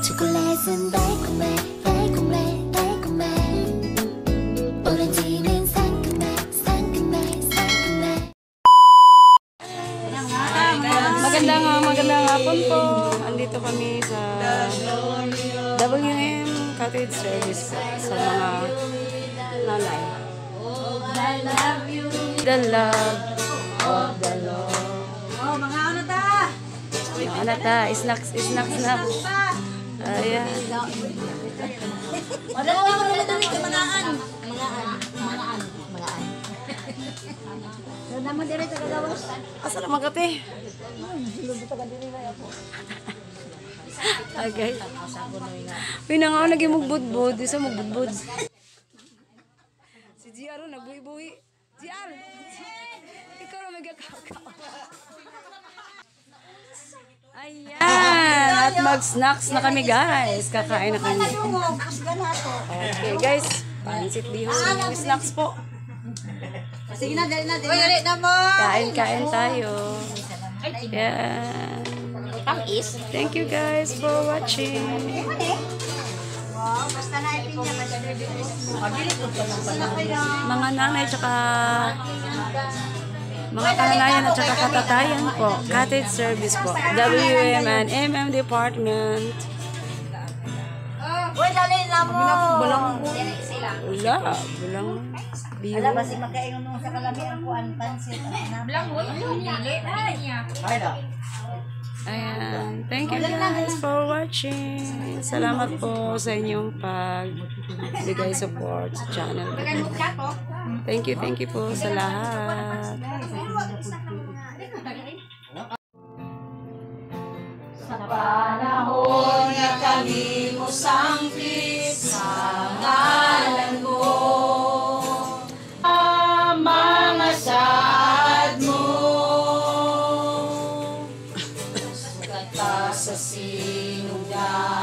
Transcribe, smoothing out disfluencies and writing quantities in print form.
초콜릿은 달콤해 달콤해 달콤해 오렌지는 상큼해 상큼해 상큼해. Magandang hapon po. Andito kami sa Wm&Mm Cottage Service po sa mga nanay. The love of the Lord. Oh, mga ano ta? Mga ano ta? Snacks. Ayan. Wala ka mangaan. So, naman dire sa gagawas. Asa naman kate? Agay. Pinangaw naging magbudbud. Isa magbudbud. Si Giaro nagbuhi-buhi. Giar! Ikaw na magkakaw. Ayan! At mag-snacks na kami guys. Kakain na kami. Okay guys. Pansit bihon. Snacks po. Sige na, dali na. Uy, na mo. Kain tayo. Ayan. Thank you guys for watching. Wow, basta naipin niya. Mga nanay tsaka mga kananayan at tsaka katatayan po. Cottage service po. Wm&MM department. Uy, dali na mo. Bulang biyo. Ala, basi magkaingon mo sa kalami ang kuan pansit. Bulang mo, dili. Ayan. Thank you guys for watching. Salamat po sa inyong pagbigay support sa channel. Thank you po sa lahat. Sa panahon na kami mo sangkit sa ngalan mo, mga saad mo, sugata sa sinugan.